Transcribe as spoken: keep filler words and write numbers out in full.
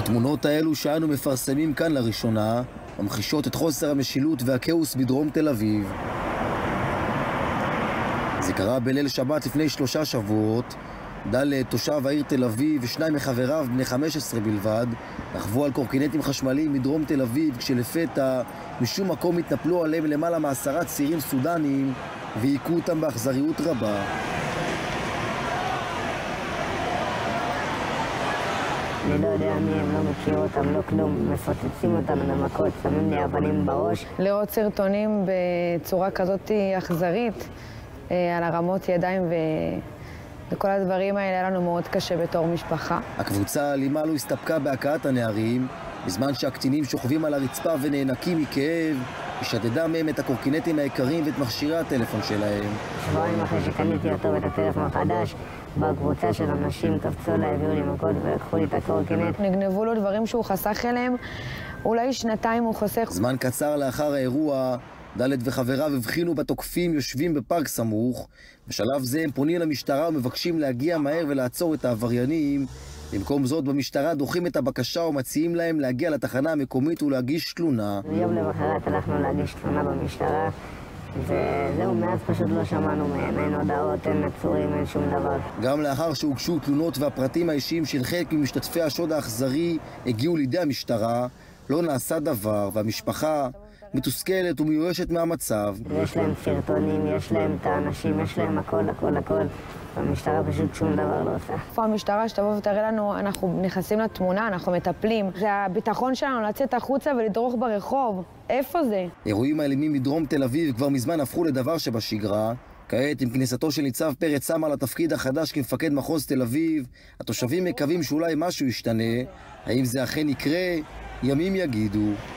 התמונות האלו שאנו מפרסמים כאן לראשונה ממחישות את חוסר המשילות והכאוס בדרום תל אביב. זה קרה בליל שבת לפני שלושה שבועות. ד', תושב העיר תל אביב ושניים מחבריו בני חמש עשרה בלבד רכבו על קורקינטים חשמליים מדרום תל אביב, כשלפתע משום מקום התנפלו עליהם למעלה מעשרה צעירים סודנים והיכו אותם באכזריות רבה. אני לא יודע מי הם, לא מכיר אותם, לא כלום, מפוצצים אותם במכות, שמים לי אבנים בראש. לראות סרטונים בצורה כזאת אכזרית, על הרמות ידיים ו... וכל הדברים האלה היה לנו מאוד קשה בתור משפחה. הקבוצה האלימה לא הסתפקה בהכאת הנערים, בזמן שהקטינים שוכבים על הרצפה ונאנקים מכאב, השדדה מהם את הקורקינטים היקרים ואת מכשירי הטלפון שלהם. שבועיים אחרי שקניתי אותו ואת הטלפון החדש, בקבוצה של אנשים קפצו לה, הביאו לי מכות ולקחו לי את הקורקינט. נגנבו לו דברים שהוא חסך אליהם, אולי שנתיים הוא חוסך. זמן קצר לאחר האירוע, ד' וחבריו הבחינו בתוקפים יושבים בפארק סמוך. בשלב זה הם פונים למשטרה ומבקשים להגיע מהר ולעצור את העבריינים. במקום זאת, במשטרה דוחים את הבקשה ומציעים להם להגיע לתחנה המקומית ולהגיש תלונה. יום למחרת הלכנו להגיש תלונה במשטרה, וזהו, מאז פשוט לא שמענו מהם, אין הודעות, אין עצורים, אין שום דבר. גם לאחר שהוגשו תלונות והפרטים האישיים של חלק ממשתתפי השוד האכזרי הגיעו לידי המשטרה, לא נעשה דבר, והמשפחה מתוסכלת ומיואשת מהמצב. יש להם סרטונים, יש להם את האנשים, יש להם הכל, הכל, הכל. המשטרה פשוט שום דבר לא עושה. איפה המשטרה שתבוא ותראה לנו, אנחנו נכנסים לתמונה, אנחנו מטפלים. זה הביטחון שלנו לצאת החוצה ולדרוך ברחוב. איפה זה? אירועים האלימים מדרום תל אביב כבר מזמן הפכו לדבר שבשגרה. כעת, עם כניסתו של ניצב פרץ סמר לתפקיד החדש כמפקד מחוז תל אביב, התושבים מקווים שאולי משהו ישתנה. האם זה אכן יקרה? ימים יגידו.